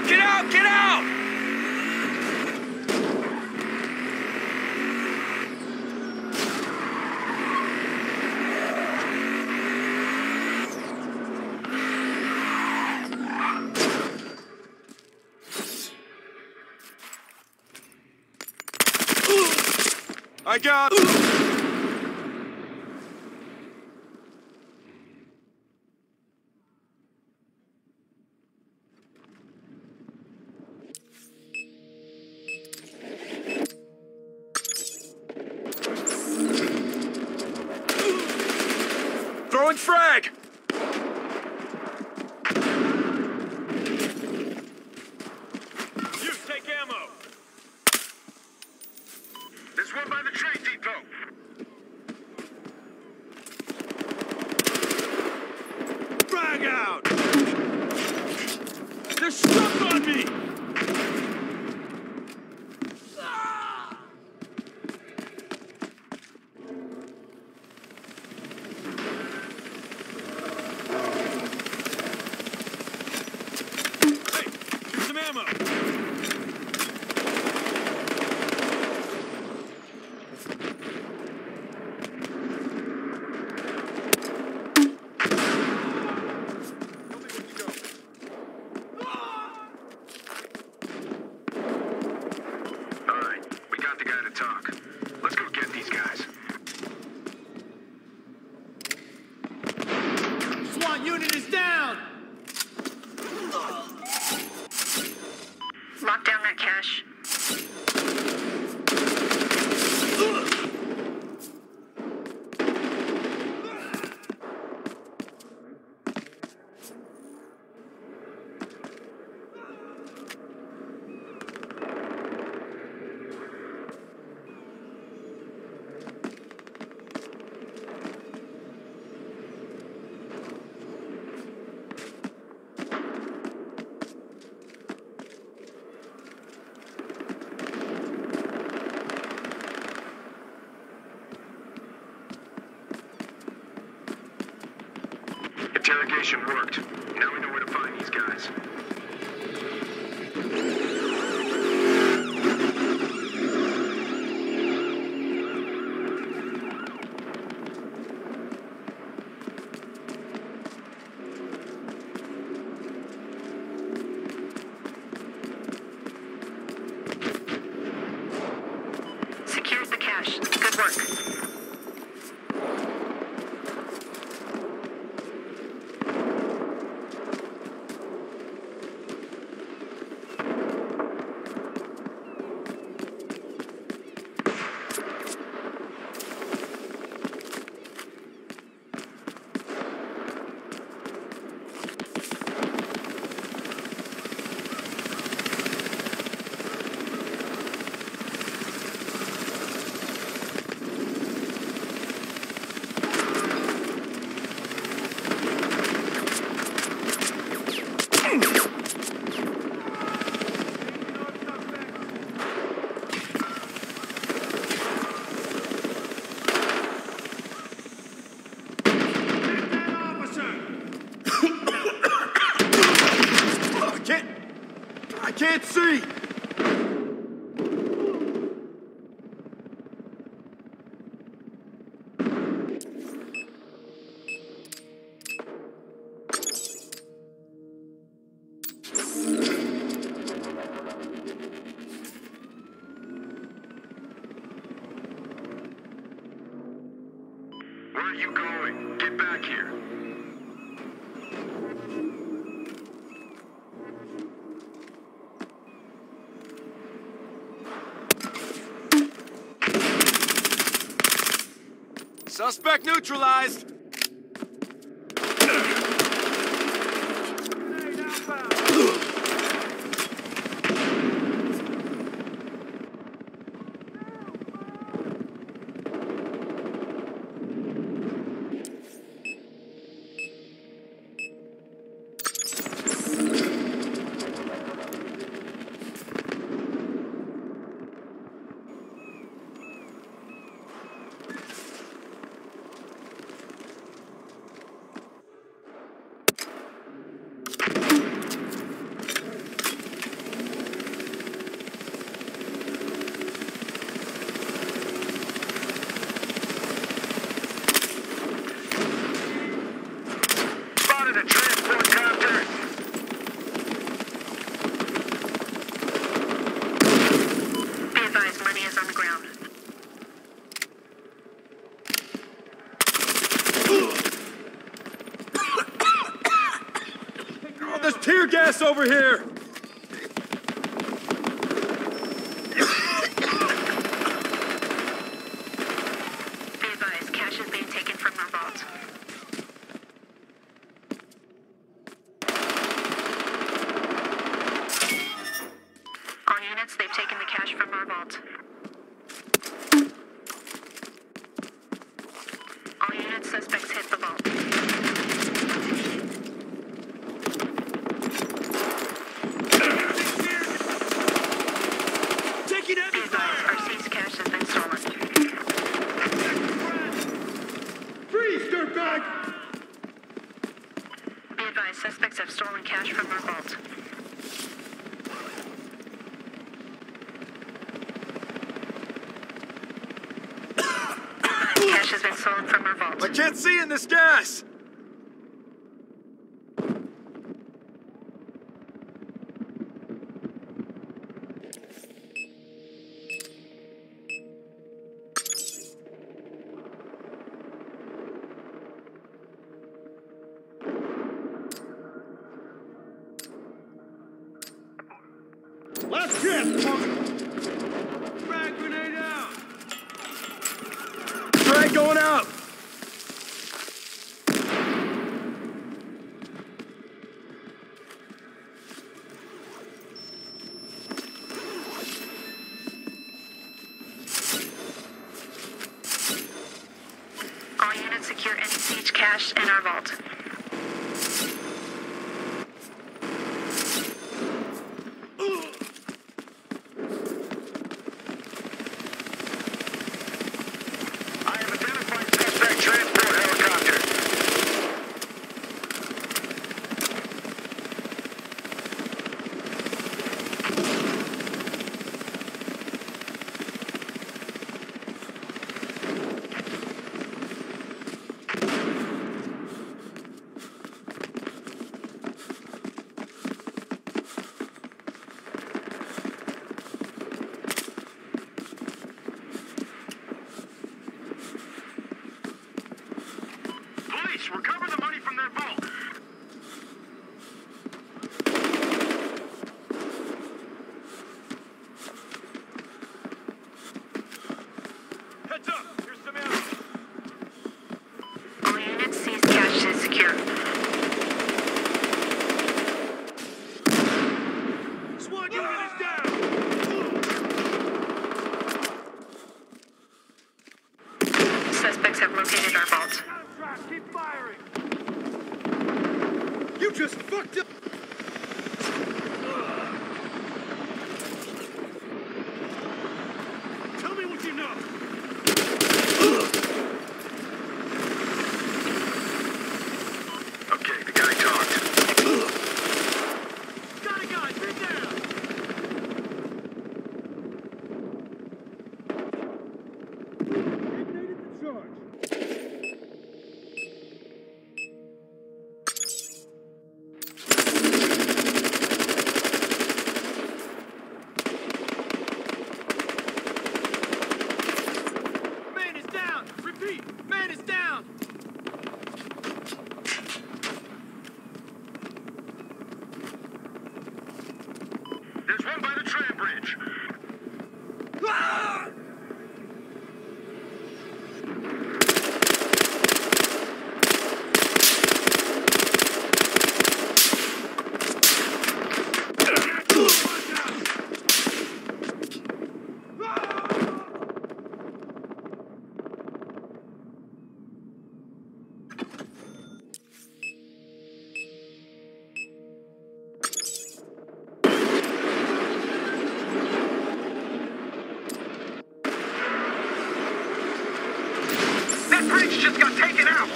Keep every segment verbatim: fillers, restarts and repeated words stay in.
Get out! Get out! I got... Throwing frag! You take ammo! There's one by the train depot. Frag out! They're stuck on me! Unit is down! Lock down that cache. Interrogation worked. Now we know where to find these guys. Secured the cache. Good work. I can't see! Where are you going? Get back here. Suspect neutralized! a transport copter. Be advised, money is on the ground. Oh, there's tear gas over here! Be advised, cash is being taken from our vault. All units, they've taken the cash from our vault. All units, suspects hit the vault. Taking Be heavy advised, fire! our seized cash has been stolen. Freeze, dirtbag! Be advised, suspects have stolen cash from our vault. Be advised, cash has been stolen from our vault. I can't see in this gas! Last chance, punk! Frag grenade out! Frag going out! All units secure any siege cash in our vault. I have identified suspect transport helicopter. Police, recover the money from their vault. Heads up! Here's some ammo! All units, seized cash is secure. SWAT unit is down! Suspects have located our vault. Keep firing! You just fucked up! Tell me what you know! Okay, the guy talked. Got it, guys! Bring down! Ignited the charge! Man is down! Repeat! Man is down! There's one by the tram bridge. Ah! That bridge just got taken out.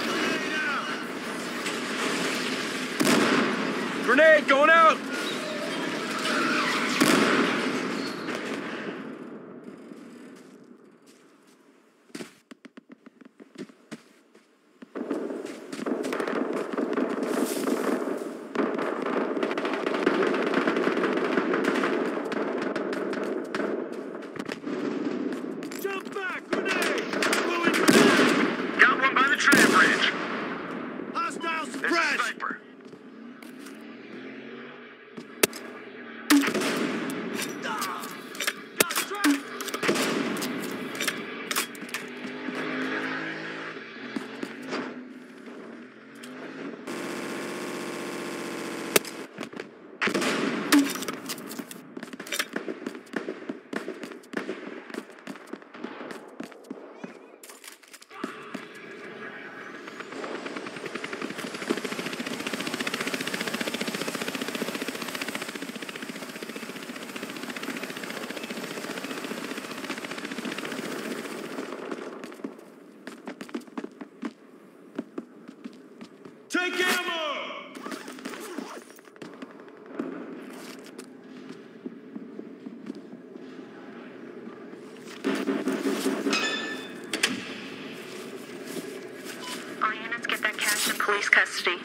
Grenade going out! Take ammo! All units get that cash in police custody.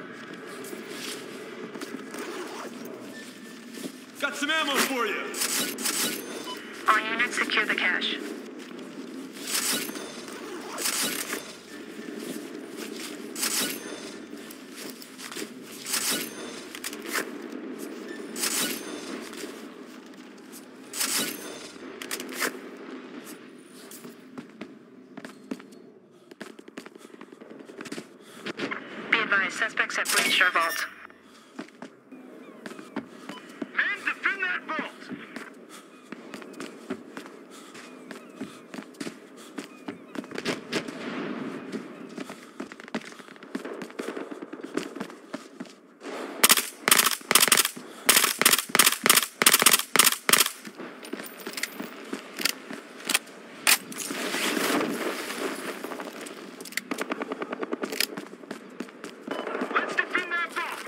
Got some ammo for you! All units secure the cash. Be advised, suspects have breached our vault. Men, defend that vault! Let's defend that vault!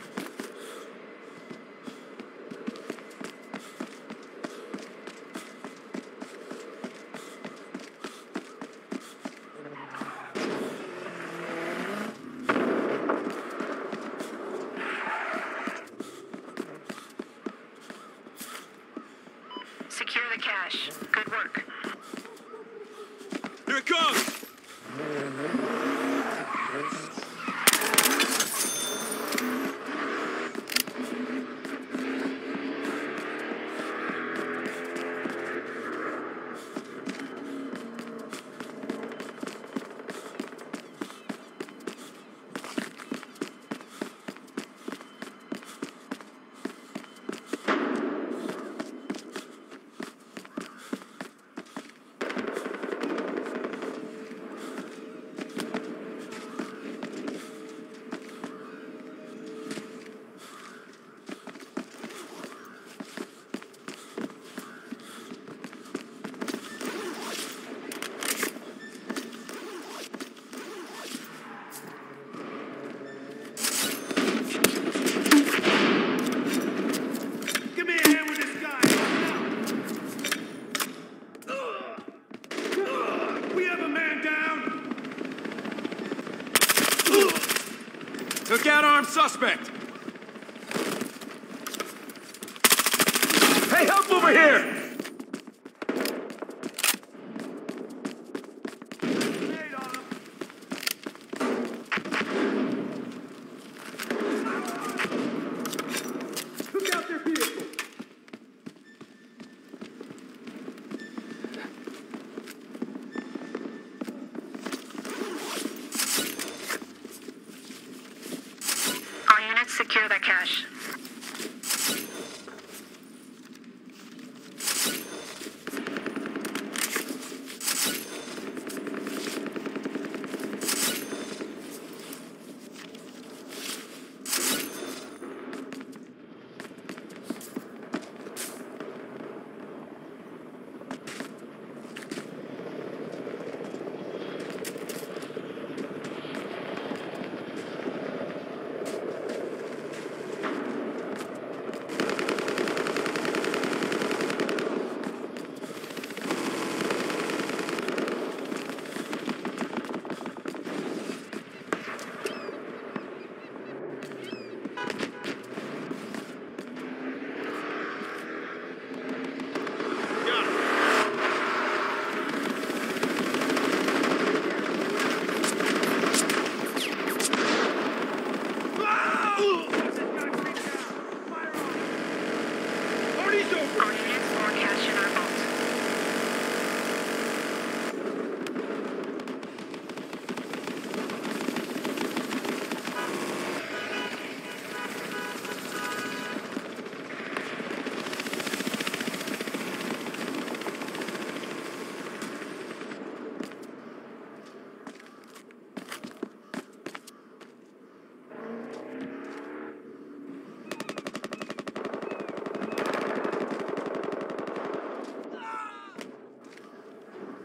Secure the cash. Good work. Here it comes! Give me a hand with this guy! We have a man down! Took out armed suspect! Hey, help over here! Took out their vehicle! All units secure that cash. Party's over! All units, more cash in our vault.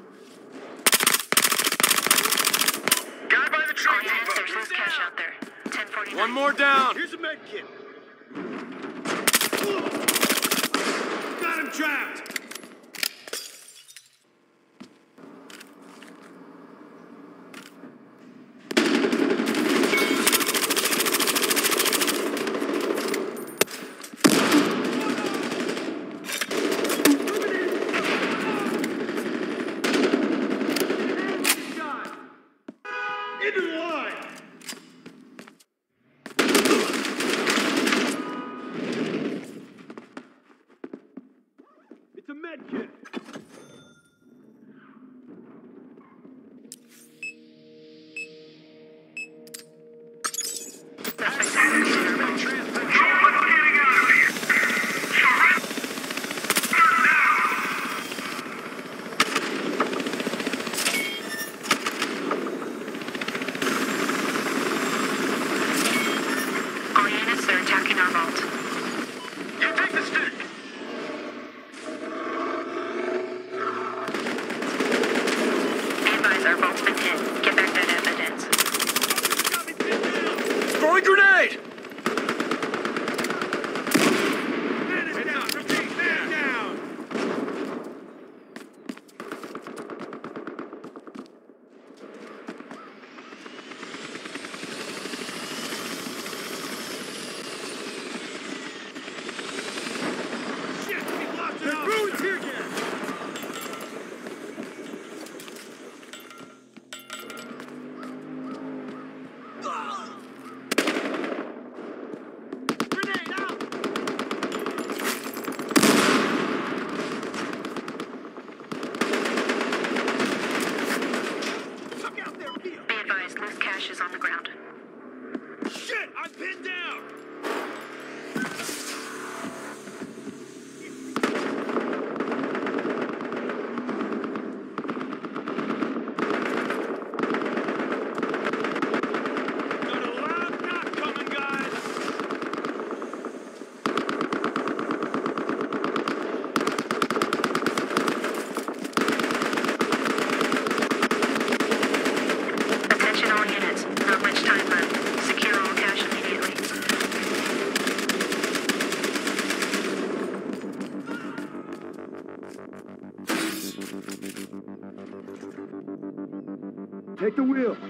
Guy by the All train units, depot! there's loose cash out there. ten forty-nine. One more down. Here's a med kit. Got him trapped. Into the line! It's a med kit. All units are attacking our vault. You take the stick. Be advised, our vault's been hit. Get back that evidence. Got me pinned down! Throwing grenade! Man is down! Repeat, man down! Shit, we lost it all! They're throwing tear gas! Grenade out! Look out there, Pia! Be advised, loose cash is on the ground. Shit, I'm pinned down! Got a loud knock coming, guys! Attention all units. Not much time left. Secure all cash immediately. Take the wheel.